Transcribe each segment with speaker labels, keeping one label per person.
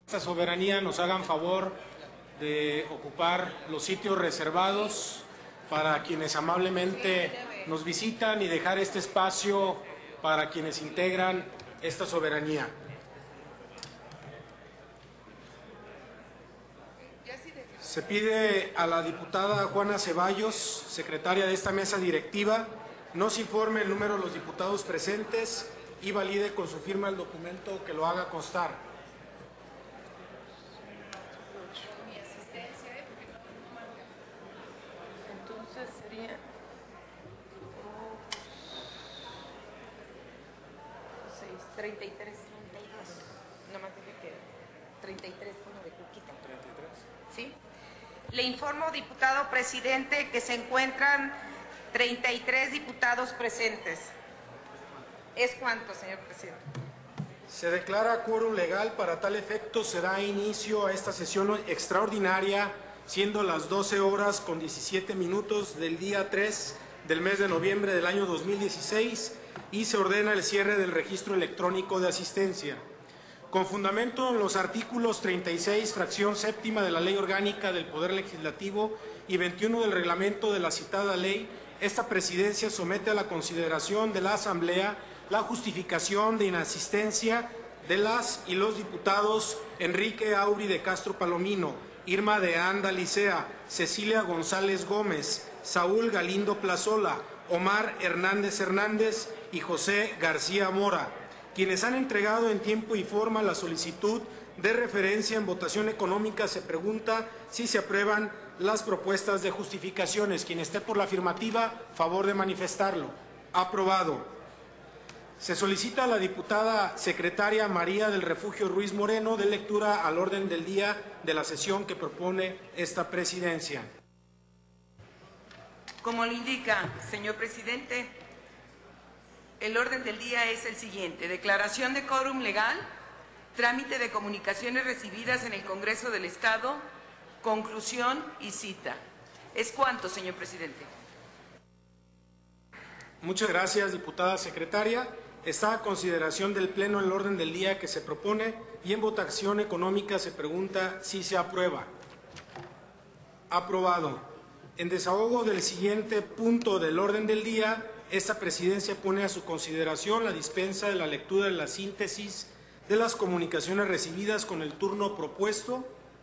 Speaker 1: esta soberanía nos hagan favor de ocupar los sitios reservados para quienes amablemente nos visitan y dejar este espacio para quienes integran esta soberanía. Se pide a la diputada Juana Ceballos, secretaria de esta mesa directiva, nos informe el número de los diputados presentes y valide con su firma el documento que lo haga constar.
Speaker 2: Entonces sería 33. No más dije que 33, uno de Cuquita.
Speaker 1: 33.
Speaker 2: ¿Sí? Le informo, diputado presidente, que se encuentran 33 diputados presentes. ¿Es cuánto, señor presidente?
Speaker 1: Se declara quórum legal. Para tal efecto se da inicio a esta sesión extraordinaria, siendo las 12 horas con 17 minutos del día 3 del mes de noviembre del año 2016 y se ordena el cierre del registro electrónico de asistencia. Con fundamento en los artículos 36, fracción séptima de la Ley Orgánica del Poder Legislativo y 21 del reglamento de la citada ley, esta presidencia somete a la consideración de la Asamblea la justificación de inasistencia de las y los diputados Enrique Auri de Castro Palomino, Irma de Anda Licea, Cecilia González Gómez, Saúl Galindo Plazola, Omar Hernández Hernández y José García Mora, quienes han entregado en tiempo y forma la solicitud de referencia en votación económica. Se pregunta si se aprueban las propuestas de justificaciones. Quien esté por la afirmativa, favor de manifestarlo. Aprobado. Se solicita a la diputada secretaria María del Refugio Ruiz Moreno de lectura al orden del día de la sesión que propone esta presidencia.
Speaker 2: Como lo indica, señor presidente, el orden del día es el siguiente: declaración de quórum legal, trámite de comunicaciones recibidas en el Congreso del Estado, conclusión y cita. ¿Es cuánto, señor presidente?
Speaker 1: Muchas gracias, diputada secretaria. Está a consideración del Pleno el orden del día que se propone y en votación económica se pregunta si se aprueba. Aprobado. En desahogo del siguiente punto del orden del día, esta presidencia pone a su consideración la dispensa de la lectura de la síntesis de las comunicaciones recibidas con el turno propuesto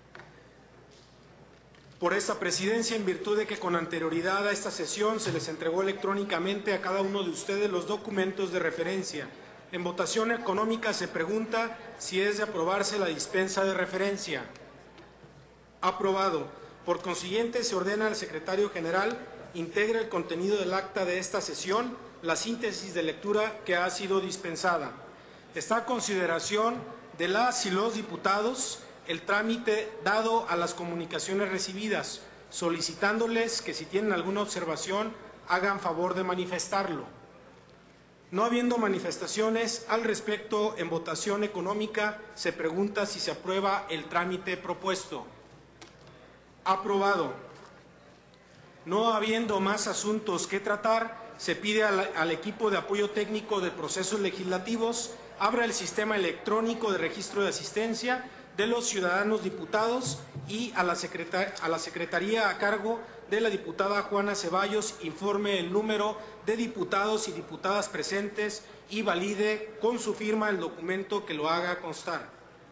Speaker 1: por esta presidencia, en virtud de que con anterioridad a esta sesión se les entregó electrónicamente a cada uno de ustedes los documentos de referencia. En votación económica se pregunta si es de aprobarse la dispensa de referencia. Aprobado. Por consiguiente, se ordena al secretario general integre el contenido del acta de esta sesión, la síntesis de lectura que ha sido dispensada. Está a consideración de las y los diputados el trámite dado a las comunicaciones recibidas, solicitándoles que si tienen alguna observación hagan favor de manifestarlo. No habiendo manifestaciones al respecto, en votación económica se pregunta si se aprueba el trámite propuesto. Aprobado. No habiendo más asuntos que tratar, se pide al equipo de apoyo técnico de procesos legislativos abra el sistema electrónico de registro de asistencia de los ciudadanos diputados y a la secretaría a cargo de la diputada Juana Ceballos informe el número de diputados y diputadas presentes y valide con su firma el documento que lo haga constar.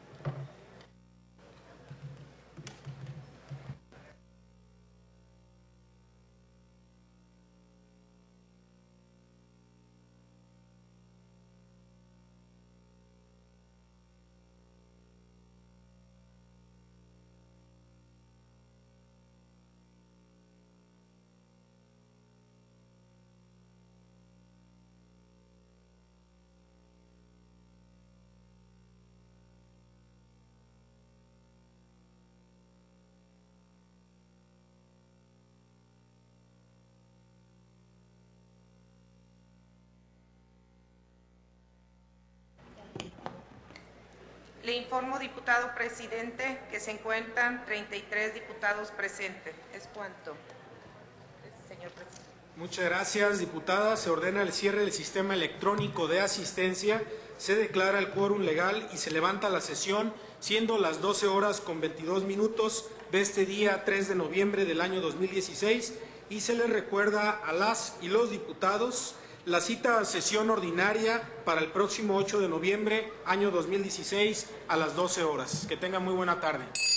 Speaker 2: Le informo, diputado presidente, que se encuentran 33 diputados presentes. ¿Es cuánto, señor presidente?
Speaker 1: Muchas gracias, diputada. Se ordena el cierre del sistema electrónico de asistencia, se declara el quórum legal y se levanta la sesión, siendo las 12 horas con 22 minutos de este día 3 de noviembre del año 2016, y se les recuerda a las y los diputados la cita a sesión ordinaria para el próximo 8 de noviembre, año 2016, a las 12 horas. Que tengan muy buena tarde.